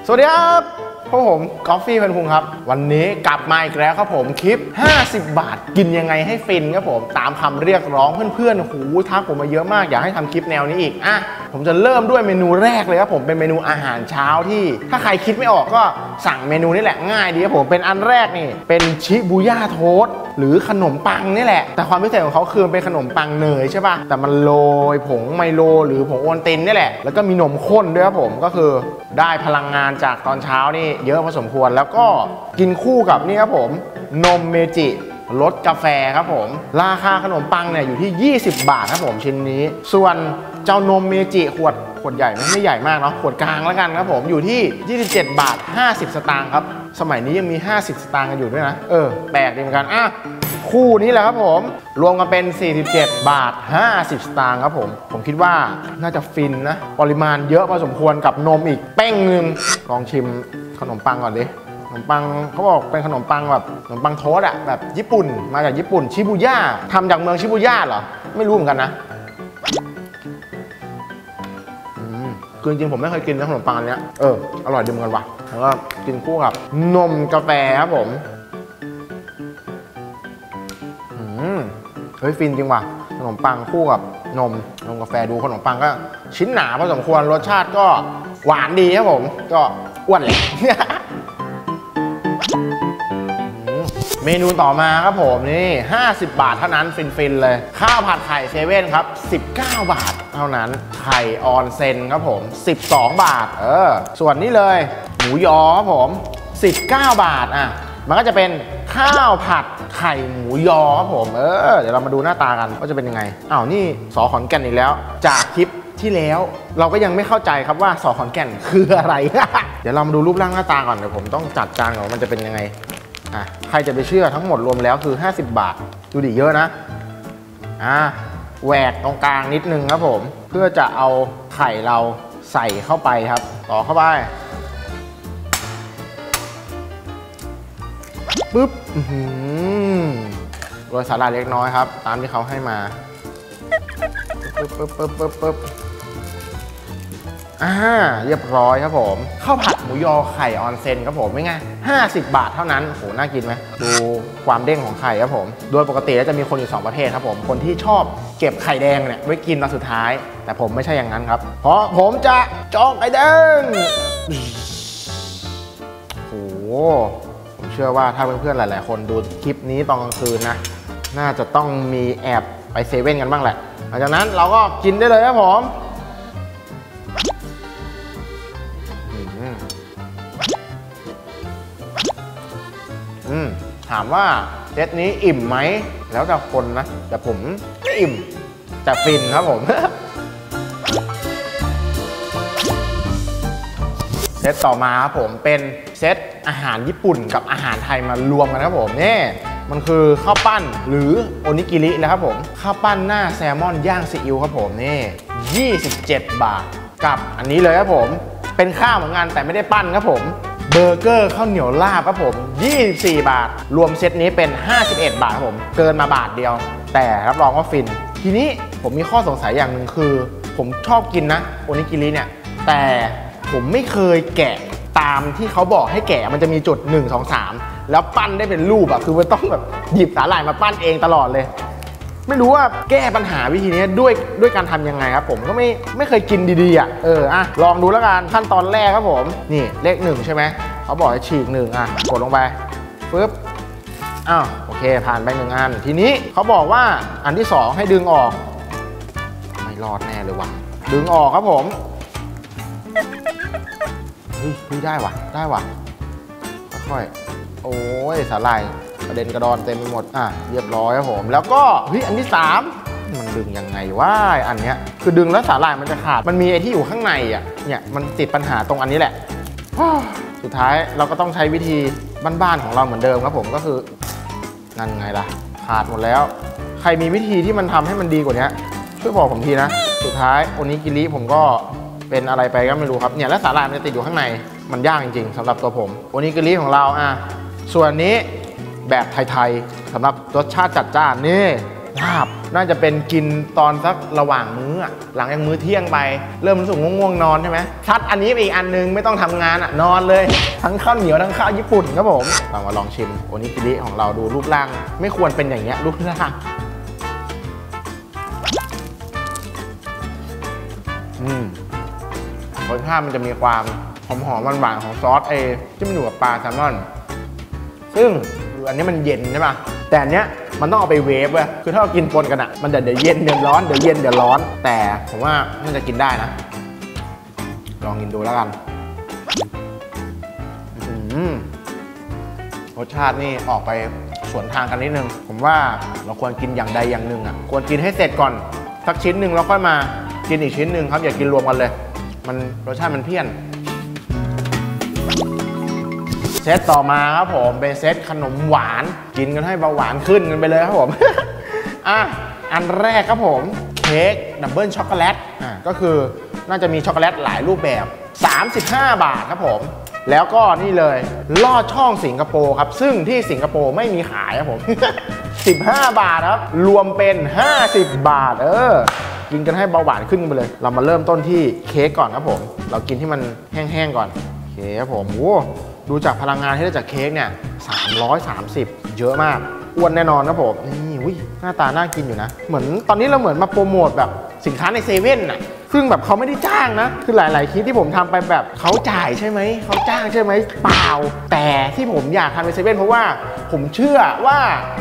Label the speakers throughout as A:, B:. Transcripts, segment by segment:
A: สวัสดีครับพวกผมกอฟฟี่เพื่อนพุงครับวันนี้กลับมาอีกแล้วครับผมคลิป50 บาทกินยังไงให้ฟินครับผมตามคำเรียกร้องเพื่อนๆหูทักผมมาเยอะมากอยากให้ทำคลิปแนวนี้อีกผมจะเริ่มด้วยเมนูแรกเลยครับผมเป็นเมนูอาหารเช้าที่ถ้าใครคิดไม่ออกก็สั่งเมนูนี้แหละง่ายดีครับผมเป็นอันแรกนี่เป็นชิบูย่าโทสต์หรือขนมปังนี่แหละแต่ความพิเศษของเขาคือเป็นขนมปังเนยใช่ป่ะแต่มันโรยผงไมโลหรือผงโอวัลตินนี่แหละแล้วก็มีนมข้นด้วยครับผมก็คือได้พลังงานจากตอนเช้านี่เยอะพอสมควรแล้วก็กินคู่กับนี่ครับผมนมเมจิรสกาแฟครับผมราคาขนมปังเนี่ยอยู่ที่20 บาทครับผมชิ้นนี้ส่วนเจ้านมเมจิขวดใหญ่ไม่ใหญ่มากเนาะขวดกลางแล้วกันครับผมอยู่ที่27 บาท 50 สตางค์ครับสมัยนี้ยังมี50 สตางค์กันอยู่ด้วยนะแปลกดีเหมือนกันคู่นี้แหละครับผมรวมกันเป็น47 บาท 50 สตางค์ครับผมคิดว่าน่าจะฟินนะปริมาณเยอะพอสมควรกับนมอีกเป้งนึงลองชิมขนมปังก่อนดิขนมปังเขาบอกเป็นขนมปังแบบขนมปังโทสต์อะแบบญี่ปุ่นมาจากญี่ปุ่นชิบูย่าทำจากเมืองชิบูย่าเหรอไม่รู้เหมือนกันนะคือจริงๆผมไม่เคยกินนะขนมปังอันเนี้ยอร่อยดีเหมือนกันว่ะแล้วก็กินคู่กับนมกาแฟครับผมเฮ้ยฟินจริงว่ะขนมปังคู่กับนมกาแฟดูขนมปังก็ชิ้นหนาพอสมควรรสชาติก็หวานดีครับผมก็อ้วนเลยเมนูต่อมาครับผมนี่50 บาทเท่านั้นฟินๆเลยข้าวผัดไข่เซเว่นครับ19 บาทเท่านั้นไข่ออนเซนครับผม12 บาทส่วนนี้เลยหมูยอครับผม19 บาทมันก็จะเป็นข้าวผัดไข่หมูยอครับผมเดี๋ยวเรามาดูหน้าตากันว่าจะเป็นยังไงนี่สอขอนแก่นอีกแล้วจากคลิปที่แล้วเราก็ยังไม่เข้าใจครับว่าสอขอนแก่นคืออะไร เดี๋ยวเรามาดูรูปร่างหน้าตาก่อนเดี๋ยวผมต้องจัดจานก่อนว่ามันจะเป็นยังไงใครจะไปเชื่อทั้งหมดรวมแล้วคือ50 บาทดูดิเยอะนะแหวกตรงกลางนิดนึงครับผมเพื่อจะเอาไข่เราใส่เข้าไปครับต่อเข้าไปปึ๊บโรยสาหร่ายเล็กน้อยครับตามที่เขาให้มาปึ๊บเรียบร้อยครับผมข้าวผัดหมูยอไข่ออนเซนครับผมไม่ง่าย50 บาทเท่านั้นโหน่ากินไหมดูความเด้งของไข่ครับผมโดยปกติแล้วจะมีคนอยู่2 ประเภทครับผมคนที่ชอบเก็บไข่แดงเนี่ยไว้กินตอนสุดท้ายแต่ผมไม่ใช่อย่างนั้นครับเพราะผมจะจองไข่แดงโหผมเชื่อว่าถ้าเพื่อนๆหลายๆคนดูคลิปนี้ตอนกลางคืนนะน่าจะต้องมีแอบไปเซเว่นกันบ้างแหละหลังจากนั้นเราก็กินได้เลยครับผมถามว่าเซตนี้อิ่มไหมแล้วแต่คนนะแต่ผมไม่อิ่มแต่ฟินครับผม เซตต่อมาครับผมเป็นเซตอาหารญี่ปุ่นกับอาหารไทยมารวมกันครับผมนี่มันคือข้าวปั้นหรือโอนิกิรินะครับผมข้าวปั้นหน้าแซลมอนย่างซีอิ๊วครับผมนี่27 บาทกับอันนี้เลยครับผมเป็นข้าวเหมือนกันแต่ไม่ได้ปั้นครับผมเบอร์เกอร์ข้าวเหนียวลาบครับผม24 บาทรวมเซตนี้เป็น51 บาทครับผมเกินมาบาทเดียวแต่รับรองว่าฟินทีนี้ผมมีข้อสงสัยอย่างหนึ่งคือผมชอบกินนะโอนิกิริเนี่ยแต่ผมไม่เคยแกะตามที่เขาบอกให้แกะมันจะมีจุด1 2 3แล้วปั้นได้เป็นรูปคือมันต้องแบบหยิบสาหร่ายมาปั้นเองตลอดเลยไม่รู้ว่าแก้ปัญหาวิธีนี้ด้วยการทำยังไงครับผมก็ไม่เคยกินดีๆลองดูแล้วกันขั้นตอนแรกครับผมนี่เลข1ใช่ไหมเขาบอกให้ฉีก1กดลงไปปึ๊บโอเคผ่านไป1 อันทีนี้เขาบอกว่าอันที่2ให้ดึงออกไม่รอดแน่เลยว่ะดึงออกครับผมเฮ้ยได้ว่ะค่อยๆโอ้ยสาหร่ายกระเด็นกระดอนเต็มไปหมดเรียบร้อยครับผมแล้วก็อันที่3มันดึงยังไงวะอันเนี้ยคือดึงแล้วสาหร่ายมันจะขาดมันมีไอ้ที่อยู่ข้างในเนี่ยมันติดปัญหาตรงอันนี้แหละสุดท้ายเราก็ต้องใช้วิธีบ้านๆของเราเหมือนเดิมครับผมก็คือนั่นไงล่ะขาดหมดแล้วใครมีวิธีที่มันทำให้มันดีกว่านี้ช่วยบอกผมทีนะสุดท้ายโอนิกิริผมก็เป็นอะไรไปก็ไม่รู้ครับเนี่ยแล้วสาหร่ายมันจะติดอยู่ข้างในมันยากจริงๆสำหรับตัวผมโอนิกิริของเราส่วนนี้แบบไทยๆสำหรับรสชาติจัดจ้านนี่ลาบน่าจะเป็นกินตอนสักระหว่างมื้อหลังจากมื้อเที่ยงไปเริ่มรู้สึกง่วงๆนอนใช่ไหมซัดอันนี้อีกอันนึงไม่ต้องทำงานนอนเลยทั้งข้าวเหนียวทั้งข้าวญี่ปุ่นครับผมเรามาลองชิมโอนิกิริของเราดูรูปร่างไม่ควรเป็นอย่างเงี้ยรูปร่างรสชาติมันจะมีความหอมหวานๆของซอสที่มันอยู่กับปลาแซลมอนซึ่งอันนี้มันเย็นใช่ป่ะแต่อันเนี้ยมันต้องเอาไปเวฟเว้ยคือถ้าเรากินปนกันมันเดี๋ยวเย็นเดี๋ยวร้อนเดี๋ยวเย็นเดี๋ยวร้อนแต่ผมว่าน่าจะกินได้นะลองกินดูแล้วกันรสชาตินี่ออกไปสวนทางกันนิดนึงผมว่าเราควรกินอย่างใดอย่างหนึ่งควรกินให้เสร็จก่อนสักชิ้นหนึ่งแล้วค่อยมากินอีกชิ้นหนึ่งครับอย่ากินรวมกันเลยมันรสชาติมันเพี้ยนเซตต่อมาครับผมเป็นเซตขนมหวานกินกันให้เบาหวานขึ้นกันไปเลยครับผม อันแรกครับผมเค้กดับเบิลช็อกโกแลตก็คือน่าจะมีช็อกโกแลตหลายรูปแบบ35 บาทครับผมแล้วก็นี่เลยลอดช่องสิงคโปร์ครับซึ่งที่สิงคโปร์ไม่มีขายครับผม 15 บาทครับรวมเป็น50 บาทกินกันให้เบาหวานขึ้นไปเลยเรามาเริ่มต้นที่เค้กก่อนครับผมเรากินที่มันแห้งๆก่อนโอเคครับผมดูจากพลังงานที่ได้จากเค้กเนี่ย330เยอะมากอ้วนแน่นอนครับผมนี่หน้าตาน่ากินอยู่นะเหมือนตอนนี้เราเหมือนมาโปรโมทแบบสินค้าในเซเว่นซึ่งแบบเขาไม่ได้จ้างนะคือหลายๆคลิปที่ผมทำไปแบบเขาจ่ายใช่ไหมเขาจ้างใช่ไหมเปล่าแต่ที่ผมอยากทำในเซเว่นเพราะว่าผมเชื่อว่า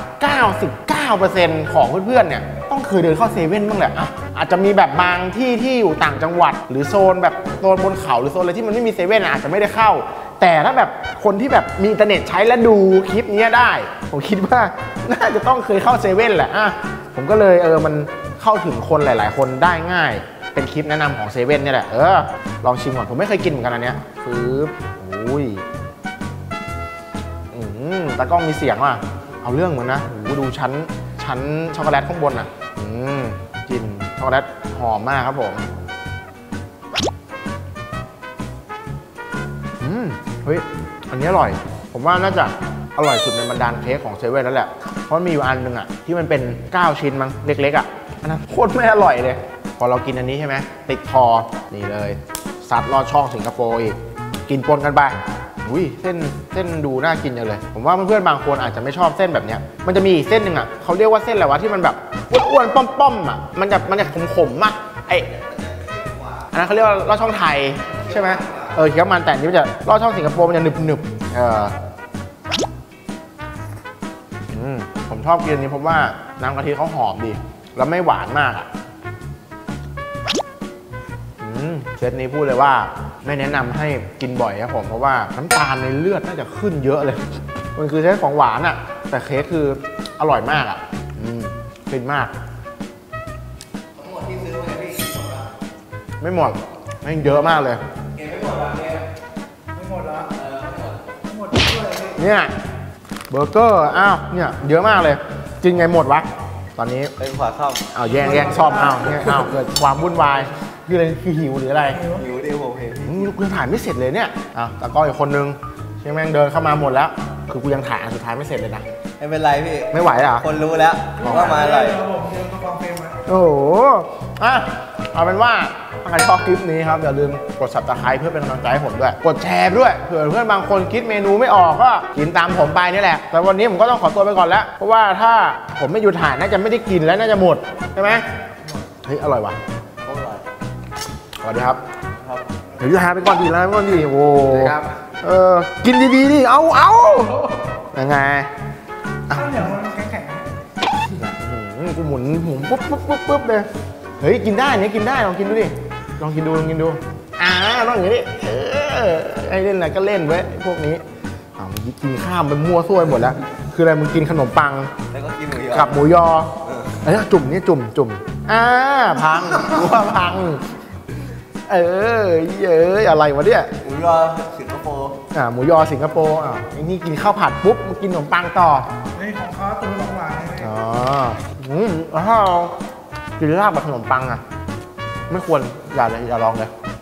A: 99% ของเพื่อนๆเนี่ยต้องเคยเดินเข้าเซเว่นบ้างแหละอาจจะมีแบบบางที่ที่อยู่ต่างจังหวัดหรือโซนแบบโซนบนเขาหรือโซนอะไรที่มันไม่มีเซเว่นอาจจะไม่ได้เข้าแต่ถ้าแบบคนที่แบบมีอินเทอร์เน็ตใช้และดูคลิปนี้ได้ผมคิดว่าน่าจะต้องเคยเข้าเซเว่นแหละผมก็เลยมันเข้าถึงคนหลายๆคนได้ง่ายเป็นคลิปแนะนำของเซเว่นนี่แหละลองชิมก่อนผมไม่เคยกินเหมือนกันอันเนี้ยตากล้องมีเสียงว่ะเอาเรื่องเหมือนนะดูชั้นช็อกโกแลตข้างบนกลิ่นช็อกโกแลตหอมมากครับผมเฮ้ยอันนี้อร่อยผมว่าน่าจะอร่อยสุดในบรรดาเค้กของเซเว่นแล้วแหละเพราะมีอยู่อันนึงที่มันเป็น9ชิ้นมั้งเล็กๆอันนั้นโคตรไม่อร่อยเลยพอเรากินอันนี้ใช่ไหมติดคอนี่เลยซัดลอดช่องสิงคโปร์อีกกินปนกันไปเส้นดูน่ากินจังเลยผมว่าเพื่อนๆบางคนอาจจะไม่ชอบเส้นแบบเนี้ยมันจะมีอีกเส้นหนึ่งเขาเรียกว่าเส้นอะไรวะที่มันแบบอ้วนๆป้อมๆมันจะขมอันนั้นเขาเรียกว่าลอดช่องไทยใช่ไหมเคี้ยวมันแต่อันนี้มันจะลอดช่องสิงคโปร์มันจะหนึบผมชอบกินอันนี้เพราะว่าน้ำกะทิเขาหอมดีแล้วไม่หวานมากเซตนี้พูดเลยว่าไม่แนะนำให้กินบ่อยครับผมเพราะว่าน้ำตาลในเลือดน่าจะขึ้นเยอะเลยมันคือเซตของหวานแต่เค้กคืออร่อยมากฟินมากทั้งหมดที่ซื้อมาพี่ไม่หมดไม่เยอะมากเลยไม่หมดแล้วไม่หมดแล้วไม่หมดเนี่ยเบอร์เกอร์เนี่ยเยอะมากเลยกินไงหมดวะตอนนี้เป็นขวาซ่อมแย่งซ่อมเกิดความวุ่นวายคืออะไรคือหิวหรืออะไรหิวดิผมเห็นกูยังถ่ายไม่เสร็จเลยเนี่ยแต่ก็อีกคนนึงใช่ไหมเดินเข้ามาหมดแล้วคือกูยังถ่ายอันสุดท้ายไม่เสร็จเลยนะ
B: ไม่เป็นไรพี่
A: ไม่ไหวเหรอ
B: คนรู้แล้วว่ามาอะไร
A: โอ้โหเอาเป็นว่าถ้าใครชอบคลิปนี้ครับอย่าลืมกด Subscribe เพื่อเป็นกำลังใจให้ผมด้วยกดแชร์ด้วยเผื่อเพื่อนบางคนคิดเมนูไม่ออกก็กินตามผมไปนี่แหละแต่วันนี้ผมก็ต้องขอตัวไปก่อนแล้วเพราะว่าถ้าผมไม่หยุดถ่ายน่าจะไม่ได้กินแล้วน่าจะหมดใช่ไหมเฮ้ยอร่อยว่ะสวัสดีครับเดี๋ยวจะหาไปก่อนดีแล้วไปก่อนดีโว้กินดีๆดิเอายังไงข้าวเหนียวมันแข็งกูหมุนปุ๊บเลยเฮ้ยกินได้เนี่ยกินได้ลองกินดูดิลองกินดูต้องอย่างนี้ดิให้เล่นอะไรก็เล่นไว้พวกนี้มึงกินข้ามไปมั่วซั่วหมดแล้วคืออะไรมึงกินขนมปัง
B: แล้วก็กินหมูยอ
A: กับหมูยอจุ่มนี่จุ่มพังว่าพังอะไรวะเนี่ย
B: หมูยอสิงคโปร์
A: หมูยอสิงคโปร์ไอ้นี่กินข้าวผัดปุ๊บมากินขนมปังต่อ
C: นี่ของเขาตัวหวานๆ
A: ถ้าเรากินลาบกับขนมปังไม่ควรอย่าลองเลย